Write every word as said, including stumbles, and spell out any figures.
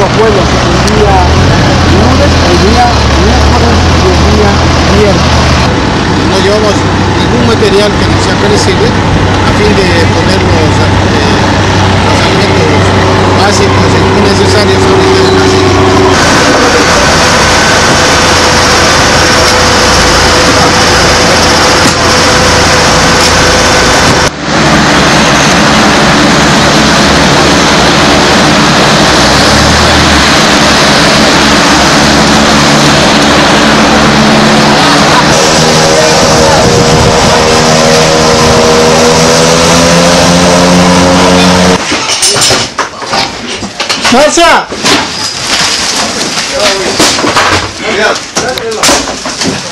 vuelos el día lunes, el día miércoles y el día viernes. No llevamos ningún material que no sea perecible a fin de poner los, eh, los alimentos básicos y muy necesarios ahorita en la ciudad. ¡Marcia!